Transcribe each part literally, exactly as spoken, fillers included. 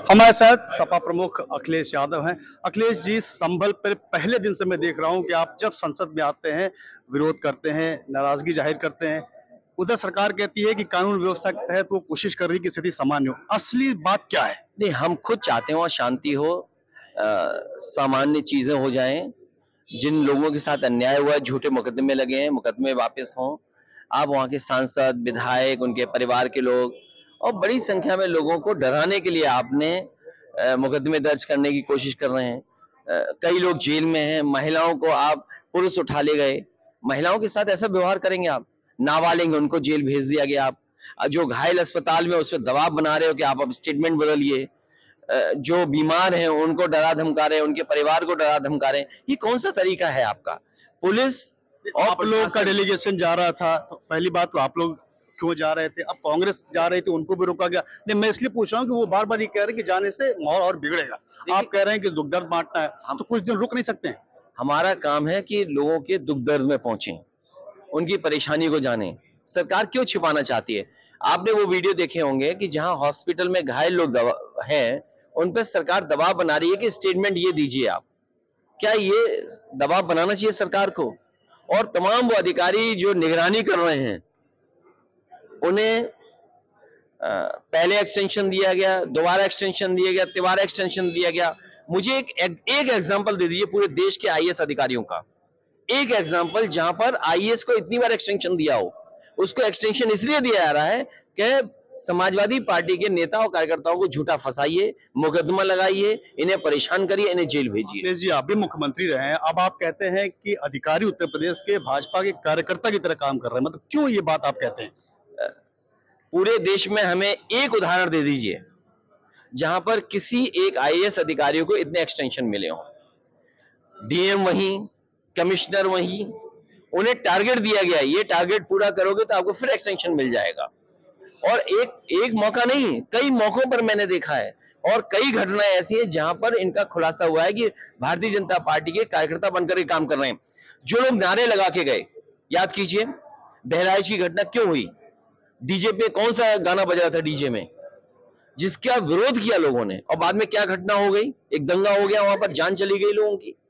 हमारे साथ सपा प्रमुख अखिलेश यादव हैं। अखिलेश जी, संभल पर पहले दिन से मैं देख रहा हूं कि आप जब संसद में आते हैं, विरोध करते हैं, नाराजगी जाहिर करते हैं। उधर सरकार कहती है कि कानून व्यवस्था के तहत वो कोशिश कर रही है कि स्थिति सामान्य हो। असली बात क्या है? नहीं, हम खुद चाहते हो शांति हो, आ, सामान्य चीजें हो जाएं। जिन लोगों के साथ अन्याय हुआ है, झूठे मुकदमे लगे हैं, मुकदमे वापस हों। आप वहाँ के सांसद, विधायक, उनके परिवार के लोग और बड़ी संख्या में लोगों को डराने के लिए आपने आ, मुकदमे दर्ज करने की कोशिश कर रहे हैं। आ, कई लोग जेल में हैं। महिलाओं को आप पुरुष उठा ले गए। महिलाओं के साथ ऐसा व्यवहार करेंगे आप? नाबालिग उनको जेल भेज दिया गया। आप जो घायल अस्पताल में उस पर दबाव बना रहे हो कि आप अब स्टेटमेंट बदलिए। जो बीमार हैं उनको डरा धमका रहे हैं, उनके परिवार को डरा धमका रहे हैं। ये कौन सा तरीका है आपका? पुलिस और आप लोग का डेलीगेशन जा रहा था, तो पहली बात तो आप लोग क्यों जा रहे थे? अब कांग्रेस जा रही थी, उनको भी रोका गया। नहीं, मैं इसलिए पूछ रहा हूँ कि वो बार बार ये कह रहे हैं कि जाने से माहौल और बिगड़ेगा। आप कह रहे हैं कि दुख दर्द बांटना है, तो कुछ दिन रुक नहीं सकते हैं? हमारा काम है कि लोगों के दुख दर्द में पहुंचे, उनकी परेशानी को जाने। सरकार क्यों छिपाना चाहती है? आपने वो वीडियो देखे होंगे कि जहां हॉस्पिटल में घायल लोग हैं, उन पर सरकार दबाव बना रही है कि स्टेटमेंट ये दीजिए आप। क्या ये दबाव बनाना चाहिए सरकार को? और तमाम वो अधिकारी जो निगरानी कर रहे हैं, उन्हें पहले एक्सटेंशन दिया गया, दोबारा एक्सटेंशन दिया गया, तिबारा एक्सटेंशन दिया गया। मुझे एक एक एग्जांपल दे दीजिए पूरे देश के आईएएस अधिकारियों का, एक एग्जांपल जहां पर आईएएस को इतनी बार एक्सटेंशन दिया हो। उसको एक्सटेंशन इसलिए दिया जा रहा है कि समाजवादी पार्टी के नेता और कार्यकर्ताओं को झूठा फंसाइए, मुकदमा लगाइए, इन्हें परेशान करिए, इन्हें जेल भेजिए। अखिलेश जी, आप भी मुख्यमंत्री रहे हैं। अब आप कहते हैं कि अधिकारी उत्तर प्रदेश के भाजपा के कार्यकर्ता की तरह काम कर रहे हैं, मतलब क्यों ये बात आप कहते हैं? पूरे देश में हमें एक उदाहरण दे दीजिए जहां पर किसी एक आईएएस अधिकारी को इतने एक्सटेंशन मिले हों। डीएम वहीं, कमिश्नर वहीं, उन्हें टारगेट दिया गया, ये टारगेट पूरा करोगे तो आपको फिर एक्सटेंशन मिल जाएगा। और एक एक मौका नहीं, कई मौकों पर मैंने देखा है और कई घटनाएं ऐसी हैं जहां पर इनका खुलासा हुआ है कि भारतीय जनता पार्टी के कार्यकर्ता बनकर के काम कर रहे हैं। जो लोग नारे लगा के गए, याद कीजिए बहराइच की घटना क्यों हुई? डीजे पे कौन सा गाना बज रहा था डीजे में, जिसका विरोध किया लोगों ने, और बाद में क्या घटना हो गई? एक दंगा हो गया, वहां पर जान चली गई लोगों की।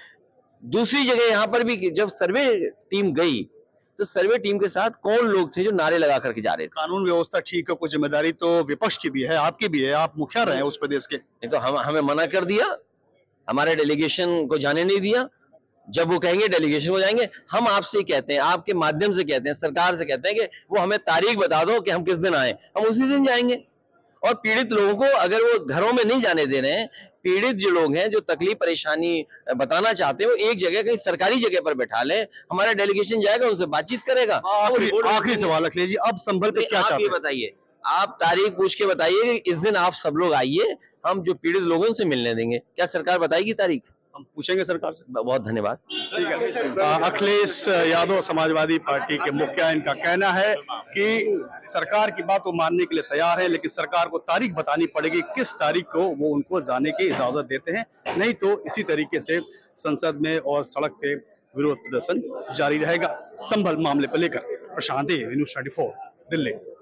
दूसरी जगह यहां पर भी जब सर्वे टीम गई तो सर्वे टीम के साथ कौन लोग थे जो नारे लगा करके जा रहे थे? कानून व्यवस्था ठीक है, कुछ जिम्मेदारी तो विपक्ष की भी है, आपकी भी है। आप मुखिया रहे हैं उस प्रदेश के। नहीं तो हम हमें मना कर दिया, हमारे डेलीगेशन को जाने नहीं दिया। जब वो कहेंगे डेलीगेशन को जाएंगे। हम आपसे कहते हैं, आपके माध्यम से कहते हैं, सरकार से कहते हैं कि वो हमें तारीख बता दो कि हम किस दिन आए, हम उसी दिन जाएंगे। और पीड़ित लोगों को अगर वो घरों में नहीं जाने दे रहे हैं, पीड़ित जो लोग हैं, जो तकलीफ परेशानी बताना चाहते हैं, वो एक जगह कहीं सरकारी जगह पर बैठा ले, हमारा डेलीगेशन जाएगा, उनसे बातचीत करेगा। आखिरी सवाल अखिलेश जी, अब संभल पे क्या चाहते हैं? आप ये बताइए, आप तारीख पूछ के बताइए कि इस दिन आप सब लोग आइए, हम जो पीड़ित लोगों से मिलने देंगे। क्या सरकार बताएगी तारीख? हम पूछेंगे सरकार से। बहुत धन्यवाद। ठीक है। अखिलेश यादव समाजवादी पार्टी के मुखिया, इनका कहना है कि सरकार की बात वो मानने के लिए तैयार है, लेकिन सरकार को तारीख बतानी पड़ेगी किस तारीख को वो उनको जाने की इजाजत देते हैं। नहीं तो इसी तरीके से संसद में और सड़क पे विरोध प्रदर्शन जारी रहेगा। संभल मामले पर लेकर प्रशांत, न्यूज़ चौबीस, दिल्ली।